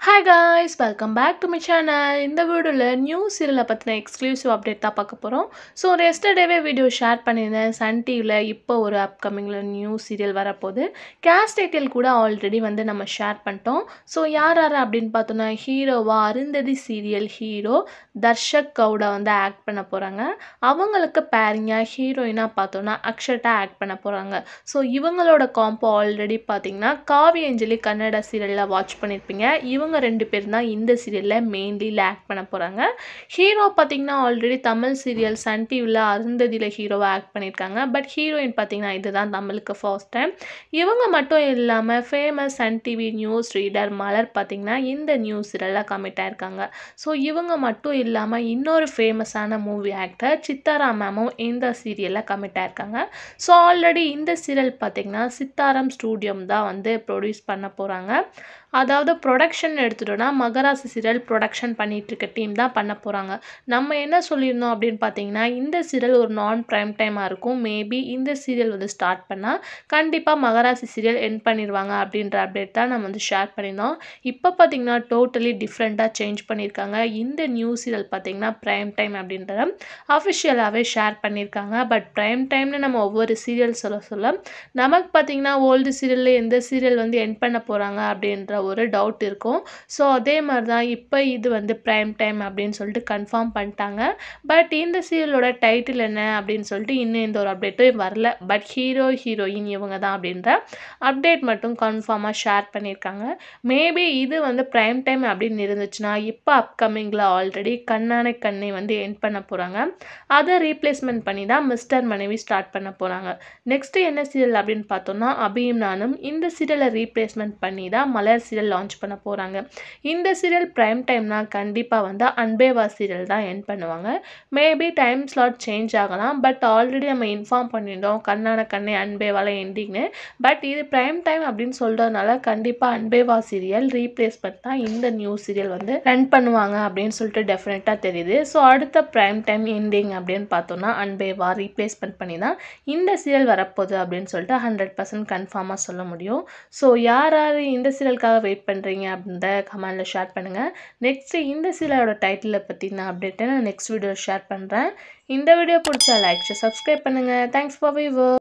Hi guys, welcome back to my channel. இந்த வீடியோல new சீரியலை பற்றின எக்ஸ்க்ளூசிவ் அப்டேட் தான் பார்க்க போகிறோம். ஸோ எஸ்டர்டேவே வீடியோ ஷேர் பண்ணியிருந்தேன். சன் டிவியில் இப்போ ஒரு அப்கமிங்கில் நியூ சீரியல் வரப்போகுது. கேஸ்ட் டைட்டில் கூட ஆல்ரெடி நம்ம ஷேர் பண்ணிட்டோம். ஸோ யார் அப்படின்னு பார்த்தோன்னா ஹீரோவா Arundhathi serial hero Darshak Gowda act பண்ண போகிறாங்க. அவங்களுக்கு பேரிங்காக ஹீரோயினாக பார்த்தோன்னா அக்ஷட்டா ஆக்ட் பண்ண போகிறாங்க. ஸோ இவங்களோட காம்போ ஆல்ரெடி பார்த்தீங்கன்னா காவி அஞ்சலி கன்னட சீரியலில் வாட்ச் பண்ணியிருப்பீங்க. இவங்க ரெண்டு பேர் தான் இந்த சீரியலில் மெயின்லி ஆக்ட் பண்ண போகிறாங்க. ஹீரோ பார்த்தீங்கன்னா ஆல்ரெடி தமிழ் சீரியல் சன் டிவியில் அருந்ததியில் ஹீரோவாக ஆக்ட் பண்ணியிருக்காங்க. பட் ஹீரோயின் பார்த்தீங்கன்னா இதுதான் தமிழுக்கு ஃபர்ஸ்ட் டைம். இவங்க மட்டும் இல்லாமல் famous Sun TV news reader Malar பார்த்தீங்கன்னா இந்த நியூஸ் சீரியலில் கமிட் ஆயிருக்காங்க. ஸோ இவங்க மட்டும் இல்லாமல் இன்னொரு ஃபேமஸான மூவி ஆக்டர் சித்தாரா மேமும் இந்த சீரியலில் கமிட் ஆயிருக்காங்க. ஸோ ஆல்ரெடி இந்த சீரியல் பார்த்தீங்கன்னா சித்தாரம் ஸ்டூடியம் தான் ப்ரொடியூஸ் பண்ண போகிறாங்க. அதாவது ப்ரொடக்ஷன் எடுத்துட்டோன்னா மகராசி சீரியல் ப்ரொடக்ஷன் பண்ணிகிட்டு இருக்க டீம் தான் பண்ண போகிறாங்க. நம்ம என்ன சொல்லியிருந்தோம் அப்படின்னு பார்த்தீங்கன்னா இந்த சீரியல் ஒரு நான் ப்ரைம் டைமாக இருக்கும். மேபி இந்த சீரியல் ஸ்டார்ட் பண்ணால் கண்டிப்பாக மகராசி சீரியல் எண்ட் பண்ணிடுவாங்க அப்படின்ற அப்டேட் தான் நம்ம ஷேர் பண்ணியிருந்தோம். இப்போ பார்த்தீங்கன்னா டோட்டலி டிஃப்ரெண்ட்டாக சேஞ்ச் பண்ணியிருக்காங்க. இந்த நியூ சீரியல் பார்த்தீங்கன்னா ப்ரைம் டைம் அப்படின்றத அஃபிஷியலாகவே ஷேர் பண்ணியிருக்காங்க. பட் ப்ரைம் டைம்னு நம்ம ஒவ்வொரு சீரியல் சொல்ல நமக்கு பார்த்தீங்கன்னா ஓல்டு சீரியலில் எந்த சீரியல் எண்ட் பண்ண போகிறாங்க அப்படின்ற ஒரு டவுட் இருக்கும். ஸோ அதே மாதிரி தான் இப்போ இது ப்ரைம் டைம் அப்படின்னு சொல்லிட்டு கன்ஃபார்ம் பண்ணிட்டாங்க. பட் இந்த சீரியலோட டைட்டில் என்ன அப்படின்னு சொல்லிட்டு இன்னும் எந்த ஒரு அப்டேட்டும் வரல. பட் ஹீரோ ஹீரோயின் இவங்க தான் அப்படின்ற அப்டேட் மட்டும் கன்ஃபார்மாக ஷேர் பண்ணியிருக்காங்க. மேபி இது ப்ரைம் டைம் அப்படின்னு இருந்துச்சுன்னா இப்போ அப்கமிங்கில் ஆல்ரெடி கண்ணானை கண்ணை எண்ட் பண்ண போகிறாங்க. அதை ரீப்ளேஸ்மெண்ட் பண்ணி தான் மிஸ்டர் மனைவி ஸ்டார்ட் பண்ண போகிறாங்க. நெக்ஸ்ட் என்ன சீரியல் அப்படின்னு பார்த்தோம்னா அபியும் நானும் இந்த சீரியலை ரீப்ளேஸ்மெண்ட் பண்ணி தான் மலர் சீரியல் லான்ச் பண்ண போகிறாங்க. இந்த சீரியல் ப்ரைம் டைம்னா கண்டிப்பாக அன்பேவா சீரியல் தான் எண்ட் பண்ணுவாங்க. மேபி டைம் ஸ்லாட் சேஞ்ச் ஆகலாம். பட் ஆல்ரெடி நம்ம இன்ஃபார்ம் பண்ணியிருந்தோம் கண்ணான கண்ணை அன்பேவால எண்டிங்னு. பட் இது ப்ரைம் டைம் அப்படின்னு சொல்கிறதுனால கண்டிப்பாக அன்பேவா சீரியல் ரீப்ளேஸ்மெண்ட் தான் இந்த நியூ சீரியல் ரன் பண்ணுவாங்க அப்படின்னு சொல்லிட்டு டெஃபினட்டாக தெரியுது. ஸோ அடுத்த ப்ரைம் டைம் எண்டிங் அப்படின்னு பார்த்தோம்னா அன்பேவா ரீப்ளேஸ்மெண்ட் பண்ணி தான் இந்த சீரியல் வரப்போகுது அப்படின்னு சொல்லிட்டு 100% கன்ஃபார்மாக சொல்ல முடியும். ஸோ யார் யார் இந்த சீரியலுக்காக வெயிட் பண்ணுறீங்க அப்படின்ற கமெண்டில் ஷேர் பண்ணுங்கள். நெக்ஸ்ட்டு இந்த சீரியலோட டைட்டிலை பற்றின அப்டேட்டை நான் நெக்ஸ்ட் வீடியோ ஷேர் பண்ணுறேன். இந்த வீடியோ பிடிச்சா லைக் சப்ஸ்கிரைப் பண்ணுங்கள். Thanks for viewer.